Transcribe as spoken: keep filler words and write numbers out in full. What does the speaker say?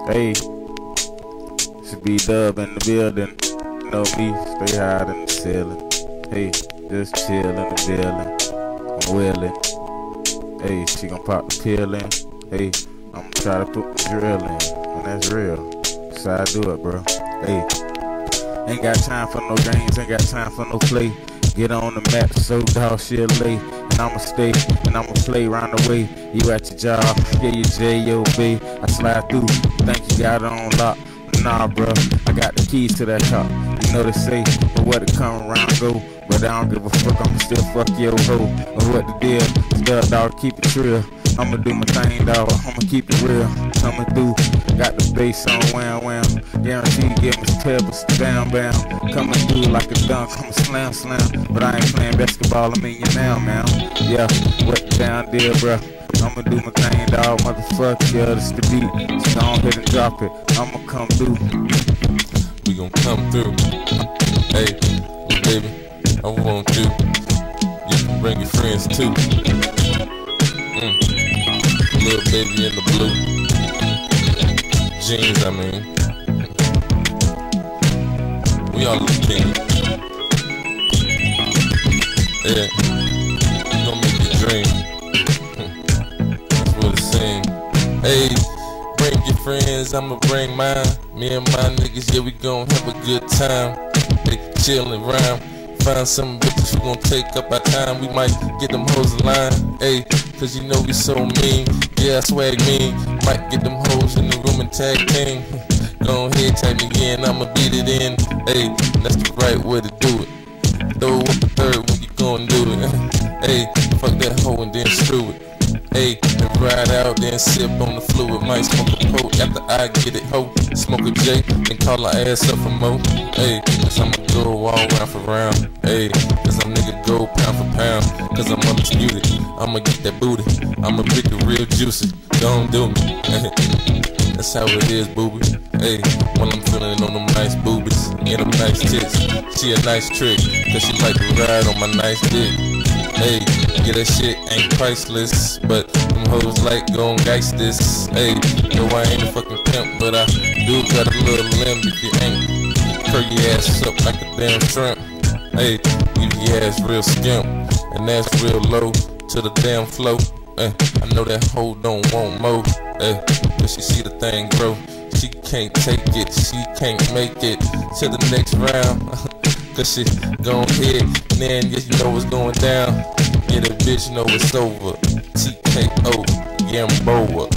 Hey, it's B-Dub in the building. You know me, stay high in the ceiling. Hey, just chill in the building. I'm willing. Hey, she gon' pop the pill in. Hey, I'ma try to put the drill in. And that's real. That's how I do it, bro. Hey, ain't got time for no games, ain't got time for no play. Get on the map, so dog shit lay. And I'ma stay, and I'ma play round the way. You at your job, yeah, you J O B. I slide through, think you got it on lock. Nah, bro, I got the keys to that car. You know they say, but what it come around go. But I don't give a fuck, I'ma still fuck your hoe. Or what the deal, still dog, keep it real. I'ma do my thing, dog, I'ma keep it real. Coming through, got the bass on, wham wham. Guaranteed to get my pebbles, bam bam. Coming through like a dunk, I'm a slam slam. But I ain't playing basketball, I mean you now, man. Yeah, what the down deal, bruh. I'ma do my thing, dog, motherfucker, yeah, this the beat. So go ahead and drop it, I'ma come through. We gon' come through. Hey, baby, I want you. You can bring your friends too. Mm. Little baby in the blue jeans, I mean. We all look king. Yeah, we gon' make you dream. That's what it's saying. Hey, bring your friends, I'ma bring mine. Me and my niggas, yeah, we gon' have a good time. They chillin' rhyme. Find some bitches who gon' take up our time. We might get them hoes in line. Hey, cause you know we so mean. Yeah, I swag mean. Might get them hoes in the room and tag team. Go ahead, tag me in, I'ma beat it in. Hey, that's the right way to do it. Throw up the third when you gon' do it. Hey, fuck that hoe and then screw it. Hey, and ride out, then sip on the fluid. Might smoke a poke after I get it, ho. Smoke a J, then call her ass up for more. Hey, cause I'ma go all round for round. Hey, cause I'm nigga go pound for pound. Cause I'm undisputed, I'ma get that booty. I'ma make it real juicy, don't do me. That's how it is, booby. Hey, when I'm feeling on them nice boobies and them nice tits. She a nice trick, cause she like to ride on my nice dick. Hey, yeah, that shit ain't priceless, but them hoes like gon' geist this. Hey, no, I ain't a fucking pimp, but I do got a little limb if you ain't. Curl your ass up like a damn shrimp. Hey, leave your ass real skimp, and that's real low to the damn flow. Hey, I know that hoe don't want more. Hey, cause she see the thing grow. She can't take it, she can't make it to the next round. Cause she gon' hit, man, yeah, you know what's going down. Yeah, the bitch know it's over. T K O, Gamboa.